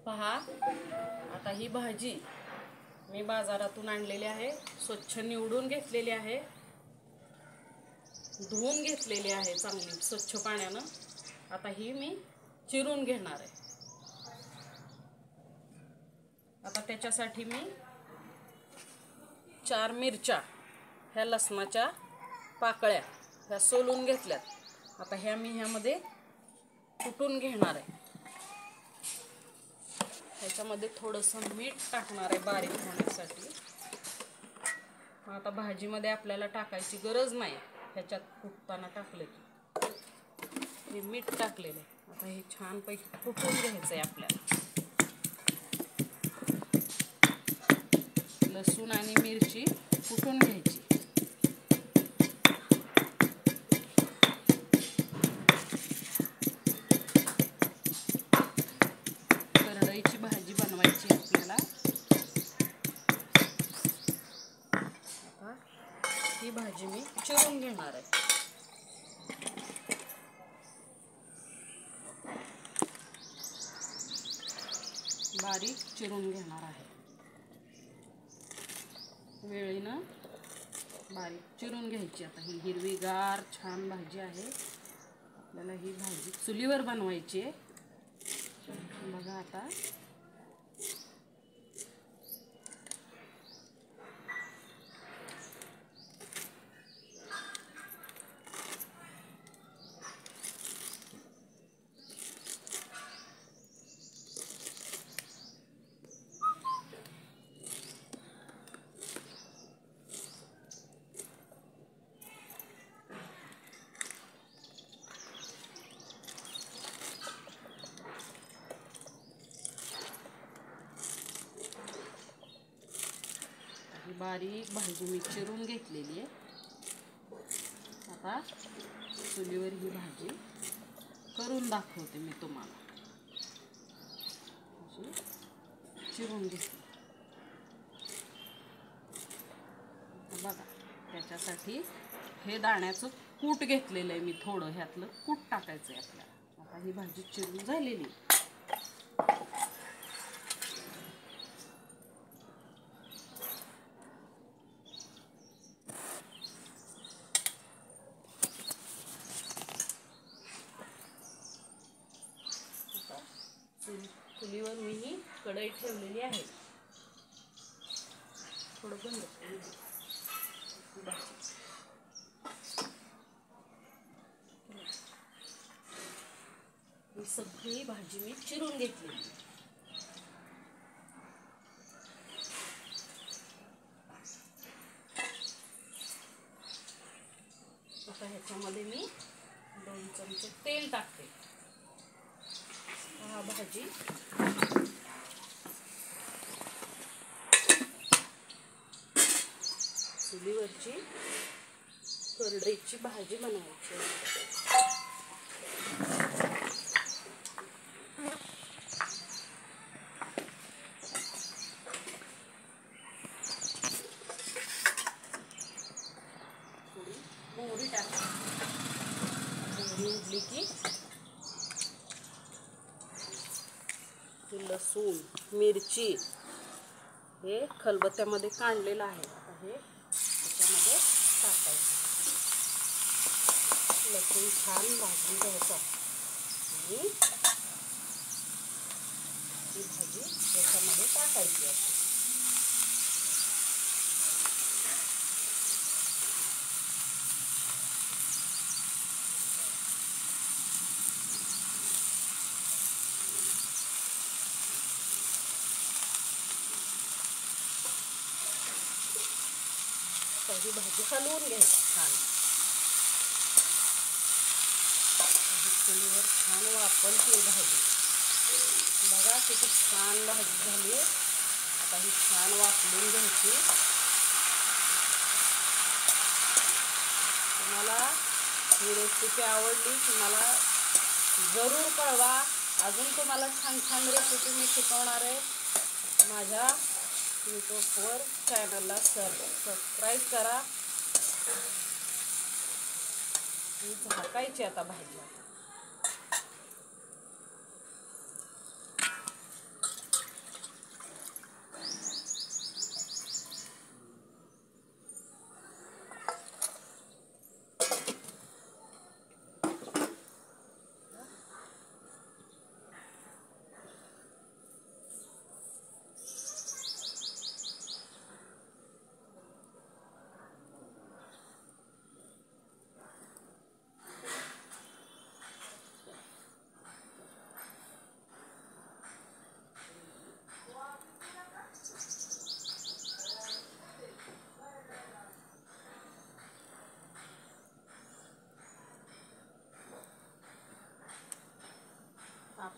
पहा, आता ही भाजी मी बाजारातून आणलेली आहे, स्वच्छ निवडून घेतलेली आहे, धुवून घेतलेली आहे चांगली स्वच्छ पाण्यानं। आता ही मी चिरून घेणार आहे। आता त्याच्यासाठी मी 4 मिरच्या, ह्या लसणाच्या पाकळ्या ह्या सोलून घेतल्यात। आता ह्या मी ह्यामध्ये कुटून घेणार आहे। ह्याच्यामध्ये थोडंसं मीठ टाकणार आहे बारीक होण्यासाठी। आता भाजीमध्ये आपल्याला टाकायची गरज नाही, ह्याच्यात कुटताना टाकले की हे मीठ टाकलेले। आता हे छानपैकी कुटून घ्यायचं आहे आपल्याला। लसूण आणि मिरची कुटून घ्यायची। करडईची भाजी बनवायची आपल्याला। आता ही भाजी मी चिरून घेणार आहे। बारीक चिरून घेणार आहे, वेळेनं बारीक चिरून घ्यायची। आता ही हिरवीगार छान भाजी आहे, आपल्याला ही भाजी चुलीवर बनवायची आहे। बघा आता बारीक भाजी मी चिरून घेतलेली आहे। आता चुलीवर ही भाजी करून दाखवते मी तुम्हाला। चिरून घेतली बघा। त्याच्यासाठी हे दाण्याचं कूट घेतलेलं आहे मी, थोडं ह्यातलं कूट टाकायचं आहे आपल्याला। आता ही भाजी चिरून झालेली। चुलीवर मी ही कढई ठेवलेली आहे। थोडं बंद ही सगळी भाजी मी चिरून घेतली। आता ह्याच्यामध्ये मी 2 चमचे तेल टाकते। हा भाजी चुलीवरची करडईची भाजी बनवायची। थोडी मोहरी टाकते। मोहरी उडली की लसूण मिरची हे खलबत्त्यामध्ये काढलेलं आहे। आता हे त्याच्यामध्ये टाकायचं। लसूण छान भाजून घ्यायचा आणि ही भाजी त्याच्यामध्ये टाकायची आहे। ही भाजी हलवून घ्यायची छान। चुलीवर छान वाफवली भाजी। बघा किती छान भाजी झाली। आता ही छान वाफवून घ्यायची। तुम्हाला ही रेसिपी आवडली की मला जरूर कळवा। अजून तुम्हाला छान छान रेसिपी मी शिकवणार आहे। माझ्या यूट्यूबवर चॅनलला सबस्क्राईब करा। ही झाकायची आता भाजी।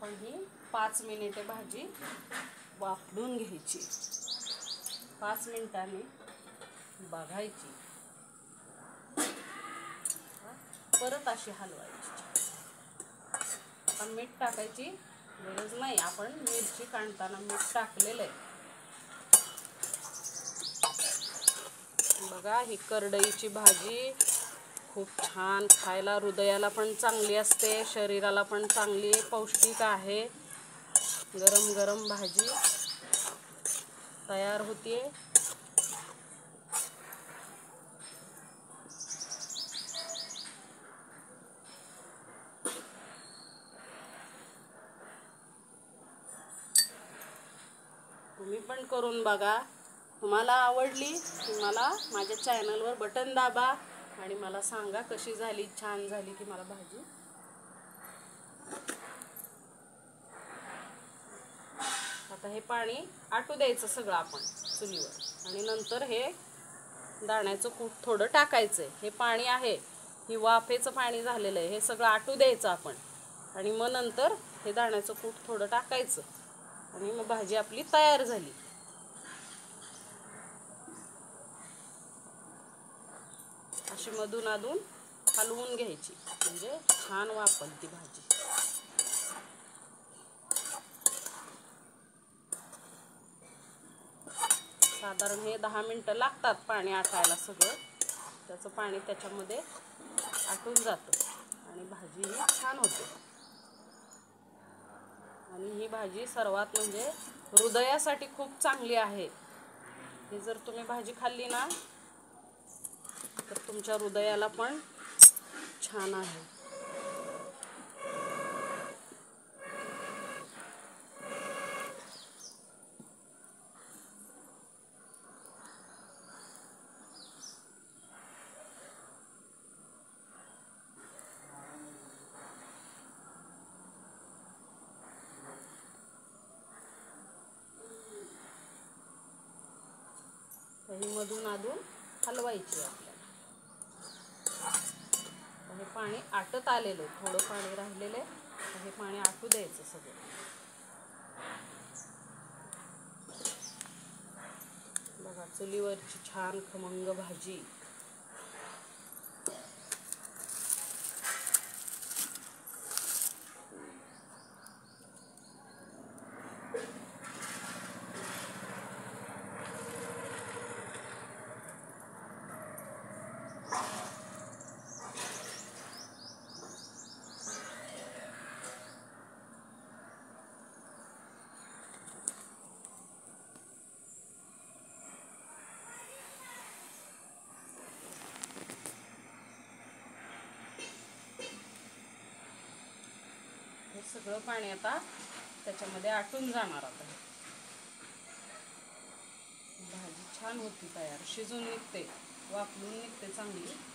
आपण ही 5 मिनिटे भाजी वाफलून घ्यायची. 5 मिनिटांनी बघायची, परत अशी हलवायची. आता मीठ टाकायची गरज नाही, आपण मिरची काढताना मीठ टाकलेलं आहे. बघा, ही करडईची भाजी खूप छान, खायला हृदयाला पण चांगली असते, शरीराला पण चांगली, पौष्टिक आहे. गरम गरम भाजी तयार होते. तुम्ही पण करून बघा. तुम्हाला आवडली की मला माझ्या चॅनलवर बटन दाबा आणि मला सांगा कशी झाली, छान झाली की मला भाजी. आता हे पाणी आटू द्यायचं सगळं आपण चुलीवर, आणि नंतर हे दाण्याचं कूट थोडं टाकायचं. हे पाणी आहे, ही वाफेचं पाणी झालेलं आहे, हे सगळं आटू द्यायचं आपण, आणि मग नंतर हे दाण्याचं कूट थोडं टाकायचं, आणि मग भाजी आपली तयार झाली. अशी मधून अधून हलवून घ्यायची, म्हणजे छान वाफेल ती भाजी. साधारण हे 10 मिनिटं लागतात पाणी आटायला. सगळं त्याचं पाणी त्याच्यामध्ये आटून जातं आणि भाजी ही छान होते. आणि ही भाजी सर्वात म्हणजे हृदयासाठी खूप चांगली आहे. ही जर तुम्ही भाजी खाल्ली ना तर तुमच्या हृदयाला पण छान आहे. ही मधून अधून हलवायची आपल्याला. हे पाणी आटत आलेलं, थोडं पाणी राहिलेलं आहे, हे पाणी आटू द्यायचं सगळं. बघा, चुलीवरची छान खमंग भाजी. हे सगळं पाणी आता त्याच्यामध्ये आटून जाणार. आता भाजी छान होती तयार, शिजून निघते, वाफलून निघते चांगली.